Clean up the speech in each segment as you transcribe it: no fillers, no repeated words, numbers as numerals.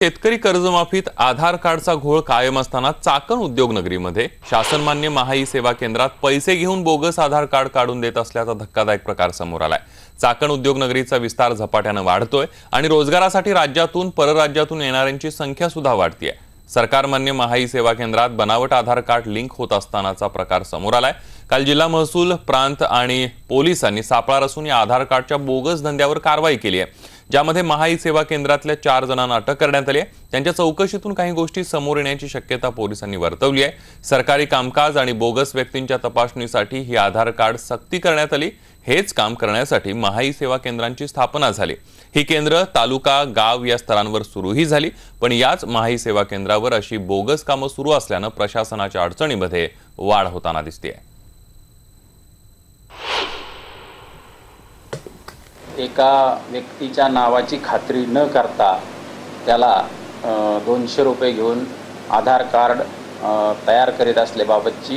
शेतकरी कर्जमाफीत आधार कार्डचा घोळ कायम असताना चाकण उद्योगनगरीमध्ये शासनमान्य महाई सेवा केंद्रात पैसे घेऊन बोगस आधार कार्ड काढून देत असल्याचा धक्कादायक प्रकार समोर आलाय। चाकण उद्योगनगरीचा विस्तार झपाट्याने वाढतोय आणि रोजगारासाठी राज्यातून परराज्यातून येणाऱ्यांची संख्या सुद्धा वाढतीये। सरकारमान्य महाई सेवा केंद्रात बनावट आधार कार्ड लिंक होत असतानाचा प्रकार समोर आलाय। काल जिल्हा महसूल प्रांत आणि पोलिसांनी सापळा रचून या आधार कार्डच्या बोगस धंद्यावर कारवाई केली आहे, ज्यामध्ये महाई सेवा केंद्रातल्या 4 जणांना अटक करण्यात आली आहे। त्यांच्या चौकशीतून काही गोष्टी समोर येण्याची शक्यता पोलिसांनी वर्तवली आहे। सरकारी कामकाज आणि बोगस व्यक्तींच्या तपासणीसाठी ही आधार कार्ड सक्ती करण्यात आली। हेच काम करण्यासाठी महाई सेवा केंद्रांची स्थापना झाली। ही केंद्र तालुका गाव या स्तरांवर सुरूही झाली, पण याच महाई सेवा केंद्रावर अशी बोगस कामं सुरू असल्याने प्रशासनाच्या अडचणीमध्ये वाढ होताना दिसते। एका व्यक्तीच्या नावाची खात्री न करता त्याला 200 रुपये घेऊन आधार कार्ड तयार करीत असल्याबाबतची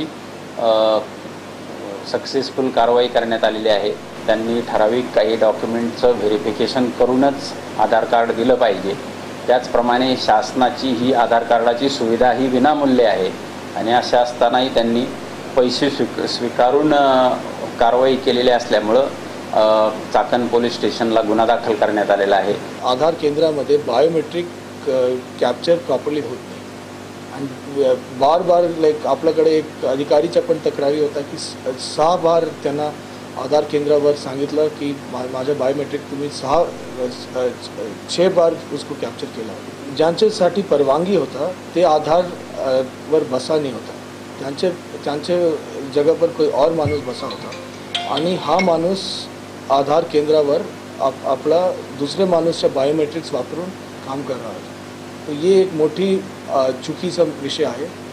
सक्सेसफुल कारवाई करण्यात आलेली आहे। त्यांनी ठराविक काही डॉक्युमेंटचं व्हेरिफिकेशन करूनच आधार कार्ड दिलं पाहिजे। त्याचप्रमाणे शासनाची ही आधार कार्डाची सुविधा ही विनामूल्य आहे आणि अशा असतानाही त्यांनी पैसे स्वीकारून कारवाई केलेली असल्यामुळे चाकण पोलीस स्टेशनला गुन्हा दाखल करण्यात आलेला आहे। आधार केंद्रामध्ये बायोमेट्रिक कॅप्चर प्रॉपर्ली होत नाही आणि बार बार आपल्याकडे एक अधिकारीच्या पण तक्रारी होता की 6 बार त्यांना आधार केंद्रावर सांगितलं की माझ्या बायोमेट्रिक तुम्ही 6 बार उसको कॅप्चर केला। ज्यांच्यासाठी परवानगी होता ते आधार वर बसा नहीं होता, त्यांचे जगह पर कोई और माणूस बसा होता आणि हा माणूस आधार केंद्रावर आपला दुसरे माणूसच्या बायोमेट्रिक्स वापरून काम कर रहा है। तो ये एक मोठी चुकीचा विषय आहे।